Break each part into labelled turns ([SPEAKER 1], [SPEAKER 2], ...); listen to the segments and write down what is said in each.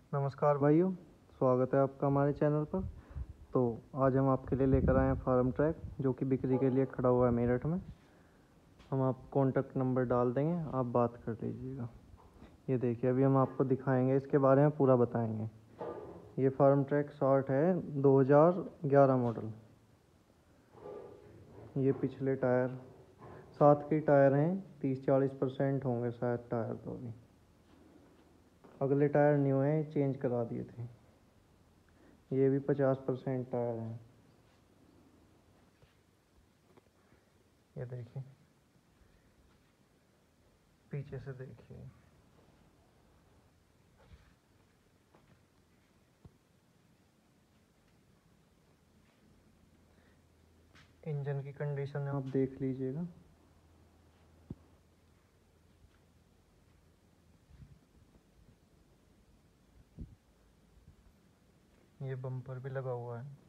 [SPEAKER 1] नमस्कार भाइयों, स्वागत है आपका हमारे चैनल पर। तो आज हम आपके लिए लेकर आए हैं फार्म ट्रैक, जो कि बिक्री के लिए खड़ा हुआ है मेरठ में। हम आप कॉन्टैक्ट नंबर डाल देंगे, आप बात कर लीजिएगा। ये देखिए, अभी हम आपको दिखाएंगे, इसके बारे में पूरा बताएंगे। ये फार्म ट्रैक शॉर्ट है 2011 मॉडल। ये पिछले टायर 7 के टायर हैं, 30-40% होंगे शायद टायर। तो अभी अगले टायर न्यू हैं, चेंज करा दिए थे। ये भी 50% टायर हैं। ये देखिए, पीछे से देखिए। इंजन की कंडीशन आप देख लीजिएगा। ये बम्पर भी लगा हुआ है।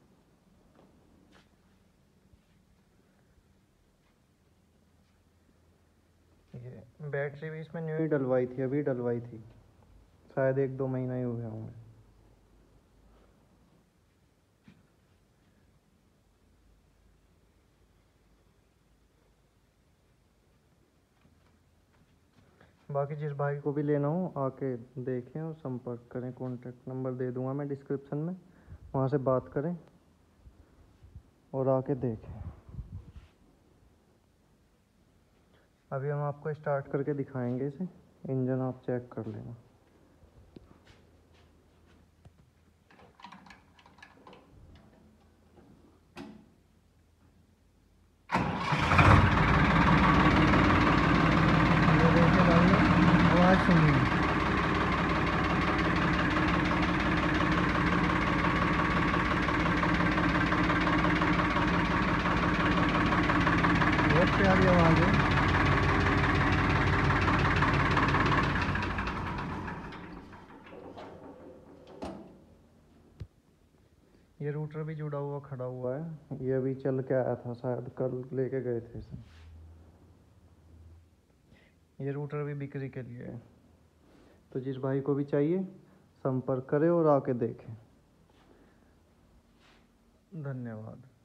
[SPEAKER 1] ये बैटरी भी इसमें न्यू ही डलवाई थी, अभी डलवाई थी, शायद 1-2 महीना ही हुए होंगे। बाकी जिस भाई को भी लेना हो आके देखें और संपर्क करें। कॉन्टैक्ट नंबर दे दूंगा मैं डिस्क्रिप्शन में, वहाँ से बात करें और आके देखें। अभी हम आपको स्टार्ट करके दिखाएंगे इसे। इंजन आप चेक कर लेना। ये देखिए भाई, आवाज़ सुनिए। बहुत प्यारी आवाज़ है। ये रूटर भी जुड़ा हुआ खड़ा हुआ है। ये अभी चल के आया था, शायद कल लेके गए थे इसे। ये रूटर भी बिक्री के लिए है, तो जिस भाई को भी चाहिए संपर्क करें और आके देखें। धन्यवाद।